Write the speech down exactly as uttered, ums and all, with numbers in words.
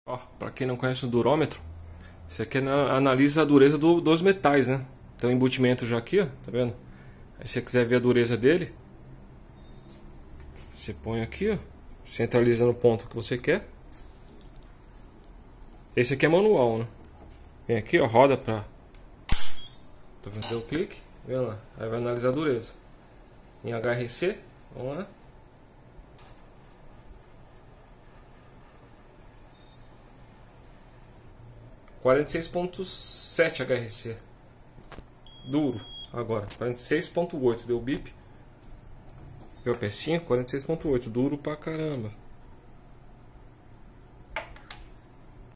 Ó, para quem não conhece o durômetro, isso aqui analisa a dureza do, dos metais, né? Tem um embutimento já aqui, ó, tá vendo? Aí se você quiser ver a dureza dele, você põe aqui, ó, centraliza no ponto que você quer. Esse aqui é manual, né? Vem aqui, ó, roda pra... Tá vendo? Deu um clique, vem lá, aí vai analisar a dureza. Em H R C, vamos lá. quarenta e seis ponto sete H R C. Duro. Agora, quarenta e seis ponto oito. Deu bip. Viu a pecinha? quarenta e seis ponto oito. Duro pra caramba.